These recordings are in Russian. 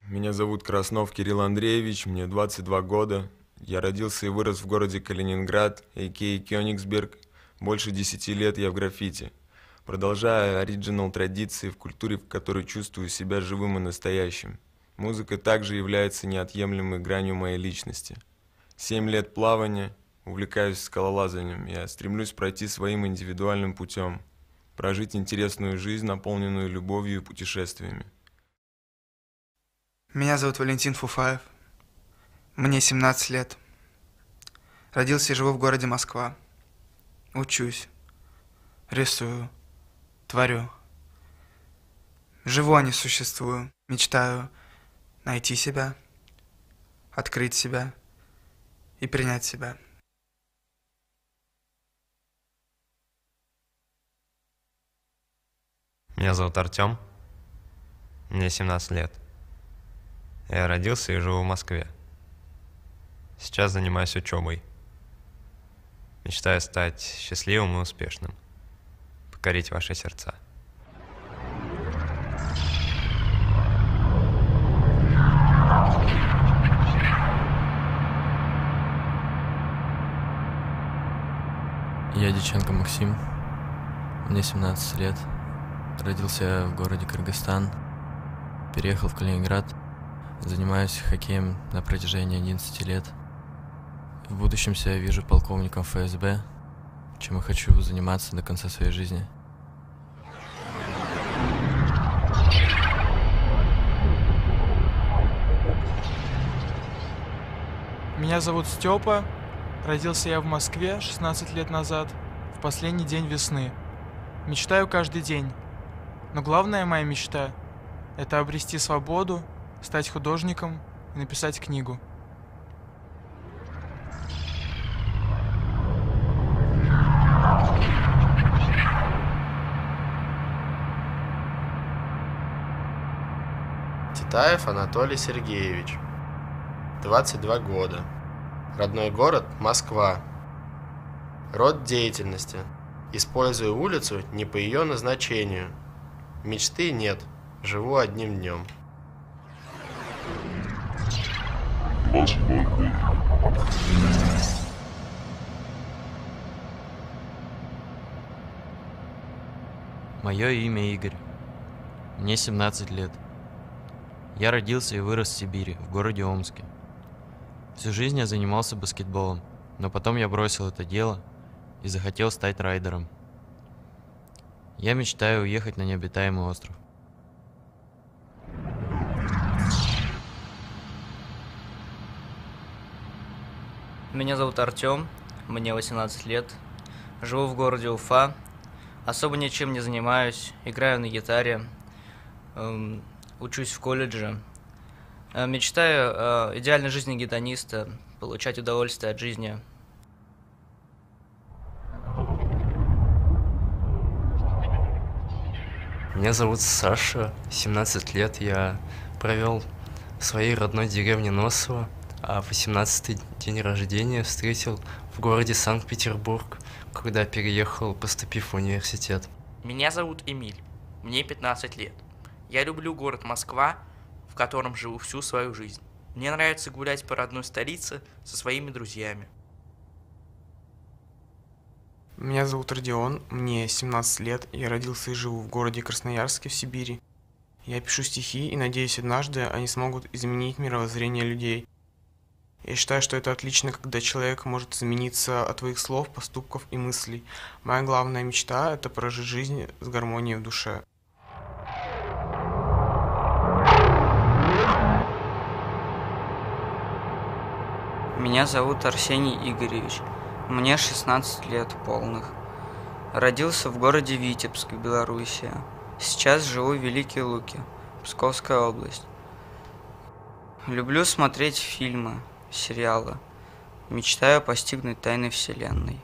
Меня зовут Краснов Кирилл Андреевич, мне 22 года. Я родился и вырос в городе Калининград, а.к.а. Кёнигсберг. Больше 10 лет я в граффити. Продолжая оригинал традиции в культуре, в которой чувствую себя живым и настоящим. Музыка также является неотъемлемой гранью моей личности. 7 лет плавания, увлекаюсь скалолазанием. Я стремлюсь пройти своим индивидуальным путем, прожить интересную жизнь, наполненную любовью и путешествиями. Меня зовут Валентин Фуфаев. Мне 17 лет. Родился и живу в городе Москва. Учусь, рисую, творю. Живу, а не существую. Мечтаю найти себя, открыть себя и принять себя. Меня зовут Артем. Мне 17 лет. Я родился и живу в Москве. Сейчас занимаюсь учебой. Мечтаю стать счастливым и успешным. Покорить ваши сердца. Я Дьяченко Максим. Мне 17 лет. Родился я в городе Кыргызстан. Переехал в Калининград. Занимаюсь хоккеем на протяжении 11 лет. В будущем себя вижу полковником ФСБ, чем я хочу заниматься до конца своей жизни. Меня зовут Степа. Родился я в Москве 16 лет назад, в последний день весны. Мечтаю каждый день. Но главная моя мечта – это обрести свободу, стать художником и написать книгу. Титаев Анатолий Сергеевич, 22 года. Родной город – Москва. Род деятельности. Использую улицу не по ее назначению. Мечты нет, живу одним днем. Мое имя Игорь. Мне 17 лет. Я родился и вырос в Сибири, в городе Омске. Всю жизнь я занимался баскетболом, но потом я бросил это дело и захотел стать райдером. Я мечтаю уехать на необитаемый остров. Меня зовут Артем, мне 18 лет, живу в городе Уфа, особо ничем не занимаюсь, играю на гитаре, учусь в колледже. Мечтаю о идеальной жизни гедониста, получать удовольствие от жизни. Меня зовут Саша, 17 лет. Я провел в своей родной деревне Носово, а 18-й день рождения встретил в городе Санкт-Петербург, когда переехал, поступив в университет. Меня зовут Эмиль, мне 15 лет. Я люблю город Москва, в котором живу всю свою жизнь. Мне нравится гулять по родной столице со своими друзьями. Меня зовут Родион, мне 17 лет, я родился и живу в городе Красноярске в Сибири. Я пишу стихи и надеюсь, однажды они смогут изменить мировоззрение людей. Я считаю, что это отлично, когда человек может измениться от твоих слов, поступков и мыслей. Моя главная мечта – это прожить жизнь с гармонией в душе. Меня зовут Арсений Игоревич. Мне 16 лет полных. Родился в городе Витебск, Белоруссия. Сейчас живу в Великие Луки, Псковская область. Люблю смотреть фильмы, сериалы. Мечтаю постигнуть тайны Вселенной.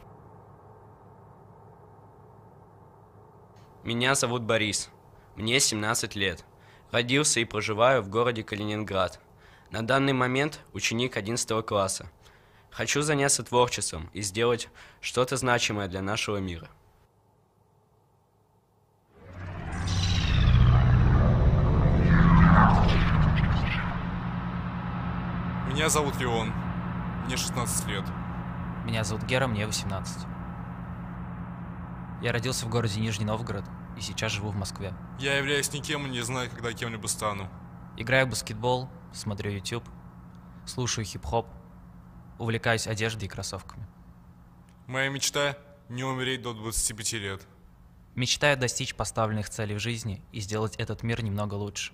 Меня зовут Борис. Мне 17 лет. Родился и проживаю в городе Калининград. На данный момент ученик 11 класса. Хочу заняться творчеством и сделать что-то значимое для нашего мира. Меня зовут Леон, мне 16 лет. Меня зовут Гера, мне 18. Я родился в городе Нижний Новгород и сейчас живу в Москве. Я являюсь никем и не знаю, когда кем-либо стану. Играю в баскетбол, смотрю YouTube, слушаю хип-хоп, увлекаюсь одеждой и кроссовками. Моя мечта – не умереть до 25 лет. Мечтаю достичь поставленных целей в жизни и сделать этот мир немного лучше.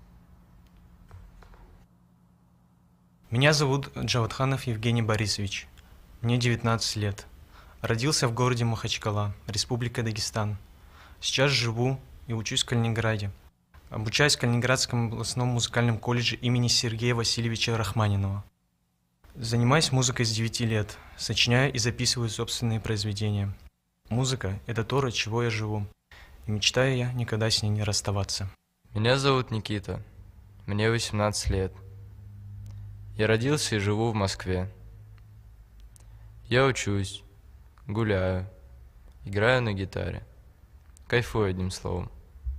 Меня зовут Джавадханов Евгений Борисович. Мне 19 лет. Родился в городе Махачкала, Республика Дагестан. Сейчас живу и учусь в Калининграде. Обучаюсь в Калининградском областном музыкальном колледже имени Сергея Васильевича Рахманинова. Занимаюсь музыкой с 9 лет, сочиняю и записываю собственные произведения. Музыка – это то, ради чего я живу, и мечтаю я никогда с ней не расставаться. Меня зовут Никита, мне 18 лет. Я родился и живу в Москве. Я учусь, гуляю, играю на гитаре. Кайфую, одним словом.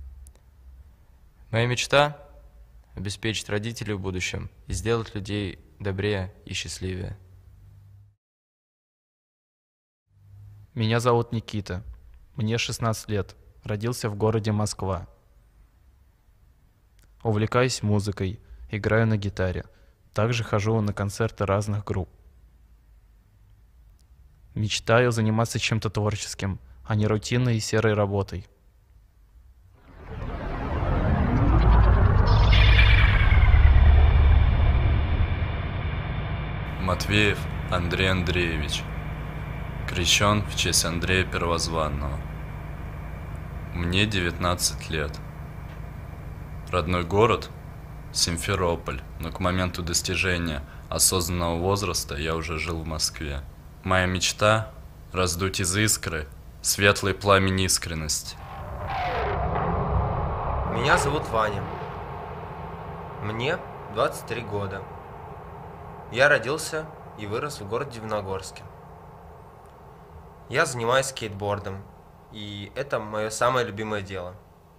Моя мечта – обеспечить родителей в будущем и сделать людей добрее и счастливее. Меня зовут Никита. Мне 16 лет. Родился в городе Москва. Увлекаюсь музыкой, играю на гитаре. Также хожу на концерты разных групп. Мечтаю заниматься чем-то творческим, а не рутинной и серой работой. Матвеев Андрей Андреевич. Крещен в честь Андрея Первозванного. Мне 19 лет. Родной город – Симферополь, но к моменту достижения осознанного возраста я уже жил в Москве. Моя мечта – раздуть из искры светлый пламень искренности. Меня зовут Ваня. Мне 23 года. Я родился и вырос в городе Дивногорске. Я занимаюсь скейтбордом, и это мое самое любимое дело.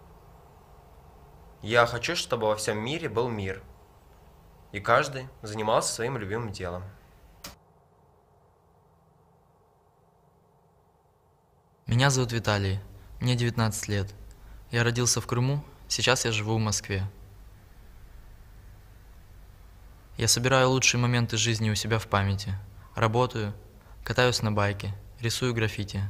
Я хочу, чтобы во всем мире был мир, и каждый занимался своим любимым делом. Меня зовут Виталий, мне 19 лет. Я родился в Крыму, сейчас я живу в Москве. Я собираю лучшие моменты жизни у себя в памяти. Работаю, катаюсь на байке, рисую граффити.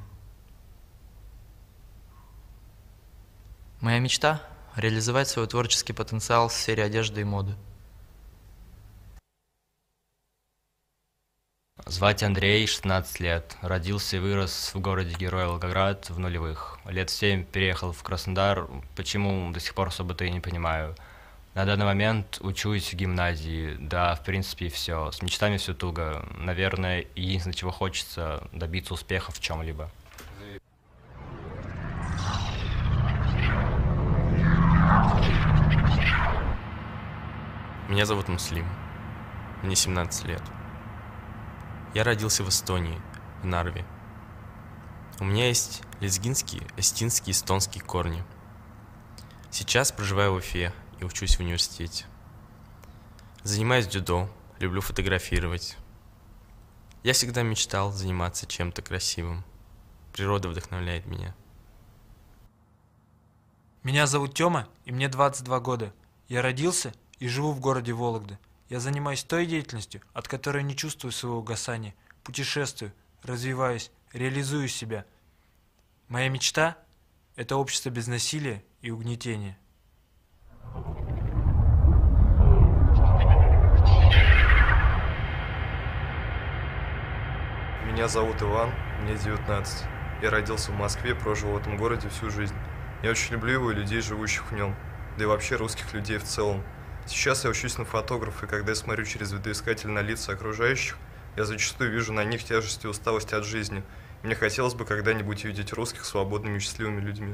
Моя мечта – реализовать свой творческий потенциал в сфере одежды и моды. Звать Андрей, 16 лет. Родился и вырос в городе Герой Волгоград в нулевых. Лет 7 переехал в Краснодар. Почему, до сих пор особо-то и не понимаю. На данный момент учусь в гимназии. Да, в принципе, и все. С мечтами все туго. Наверное, единственное, чего хочется – добиться успеха в чем-либо. Меня зовут Муслим. Мне 17 лет. Я родился в Эстонии, в Нарве. У меня есть лезгинские, остинские, эстонские корни. Сейчас проживаю в Уфе и учусь в университете. Занимаюсь дзюдо, люблю фотографировать. Я всегда мечтал заниматься чем-то красивым. Природа вдохновляет меня. Меня зовут Тёма, и мне 22 года. Я родился и живу в городе Вологда. Я занимаюсь той деятельностью, от которой не чувствую своего угасания. Путешествую, развиваюсь, реализую себя. Моя мечта – это общество без насилия и угнетения. Меня зовут Иван, мне 19. Я родился в Москве, прожил в этом городе всю жизнь. Я очень люблю его и людей, живущих в нем, да и вообще русских людей в целом. Сейчас я учусь на фотографа, и когда я смотрю через видоискатель на лица окружающих, я зачастую вижу на них тяжесть и усталость от жизни. И мне хотелось бы когда-нибудь увидеть русских свободными и счастливыми людьми.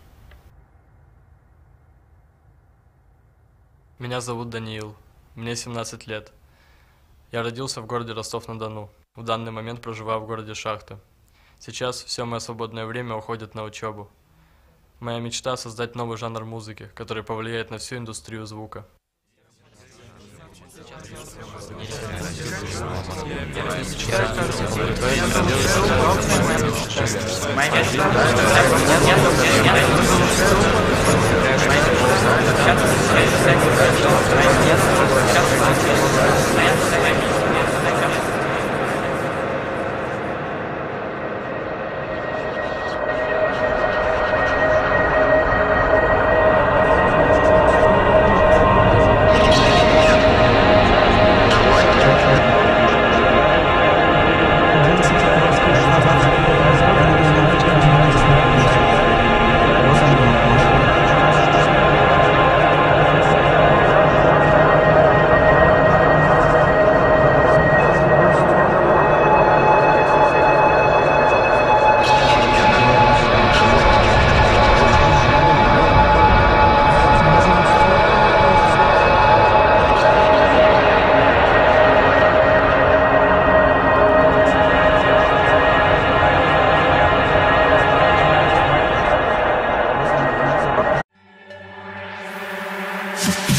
Меня зовут Даниил, мне 17 лет. Я родился в городе Ростов-на-Дону. В данный момент проживаю в городе Шахта. Сейчас все мое свободное время уходит на учебу. Моя мечта – создать новый жанр музыки, который повлияет на всю индустрию звука. You